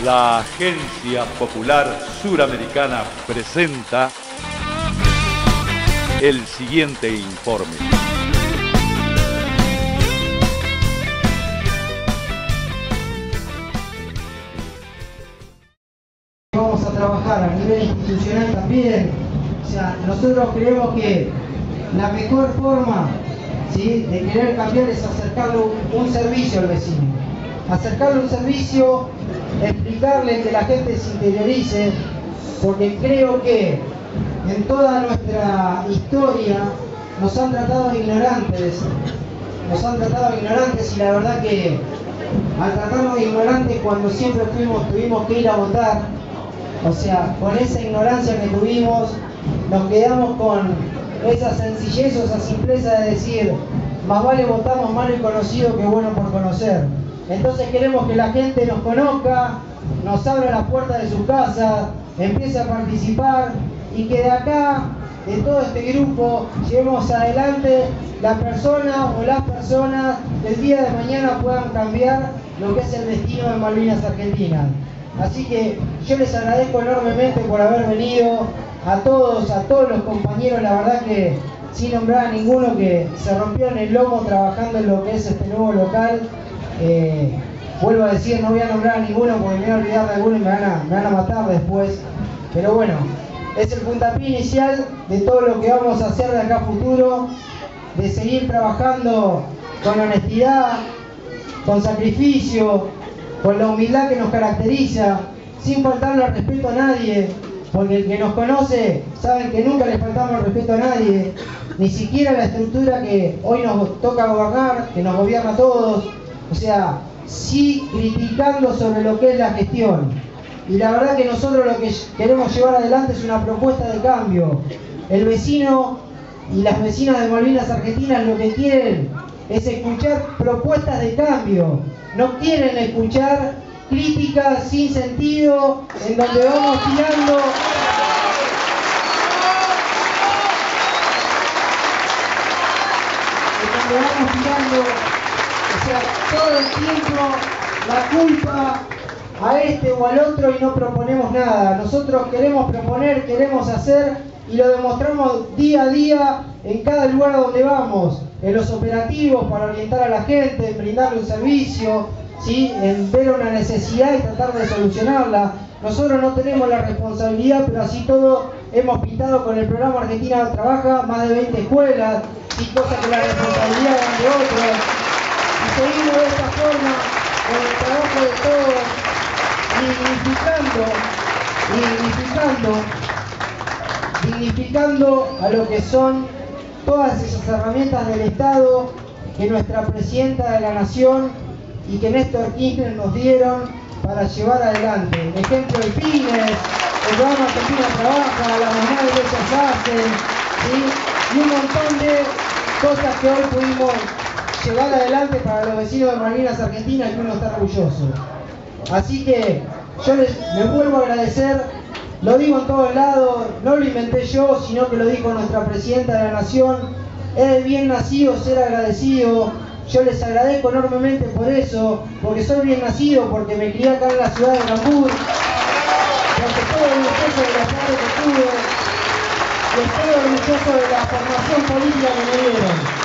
La Agencia Popular Suramericana presenta el siguiente informe. Vamos a trabajar a nivel institucional también. O sea, nosotros creemos que la mejor forma, ¿sí?, de querer cambiar es acercarle un servicio al vecino. Acercarle un servicio, explicarle, que la gente se interiorice, porque creo que en toda nuestra historia nos han tratado de ignorantes. Y la verdad que al tratarnos de ignorantes, cuando siempre tuvimos que ir a votar, o sea, con esa ignorancia que tuvimos, nos quedamos con esa sencillez o esa simpleza de decir, más vale votamos malo y conocido que bueno por conocer. Entonces queremos que la gente nos conozca, nos abra las puertas de su casa, empiece a participar y que de acá, de todo este grupo, llevemos adelante la persona o las personas que el día de mañana puedan cambiar lo que es el destino de Malvinas Argentinas. Así que yo les agradezco enormemente por haber venido, a todos los compañeros, la verdad que sin nombrar a ninguno, que se rompieron el lomo trabajando en lo que es este nuevo local. Vuelvo a decir, no voy a nombrar a ninguno porque me voy a olvidar de alguno y me van a matar después. Pero bueno, es el puntapié inicial de todo lo que vamos a hacer de acá a futuro, de seguir trabajando con honestidad, con sacrificio, con la humildad que nos caracteriza, sin faltarle al respeto a nadie, porque el que nos conoce sabe que nunca le faltamos el respeto a nadie, ni siquiera a la estructura que hoy nos toca gobernar, que nos gobierna a todos. O sea, sí criticando sobre lo que es la gestión. Y la verdad que nosotros lo que queremos llevar adelante es una propuesta de cambio. El vecino y las vecinas de Malvinas Argentinas lo que quieren es escuchar propuestas de cambio. No quieren escuchar críticas sin sentido, en donde vamos tirando... O sea, todo el tiempo la culpa a este o al otro y no proponemos nada. Nosotros queremos proponer, queremos hacer y lo demostramos día a día en cada lugar donde vamos, en los operativos para orientar a la gente, en brindarle un servicio, ¿sí?, en ver una necesidad y tratar de solucionarla. Nosotros no tenemos la responsabilidad, pero así todo hemos pintado con el programa Argentina Trabaja más de 20 escuelas, y cosas que la responsabilidad es de otros. Y seguimos de esta forma, con el trabajo de todos, dignificando a lo que son todas esas herramientas del Estado que nuestra Presidenta de la Nación y que Néstor Kirchner nos dieron para llevar adelante. Ejemplo, el PYMES, el programa Argentina Trabaja, la mamá de ellas hacen, ¿sí?, y un montón de cosas que hoy pudimos llevar adelante para los vecinos de Malvinas Argentinas, y uno está orgulloso. Así que yo les vuelvo a agradecer, lo digo en todos lados, no lo inventé yo, sino que lo dijo nuestra Presidenta de la Nación. Es de bien nacido ser agradecido. Yo les agradezco enormemente por eso, porque soy bien nacido, porque me crié acá en la ciudad de Rambur, porque estoy orgulloso de la padre que tuve, y estoy orgulloso de la formación política que me dieron.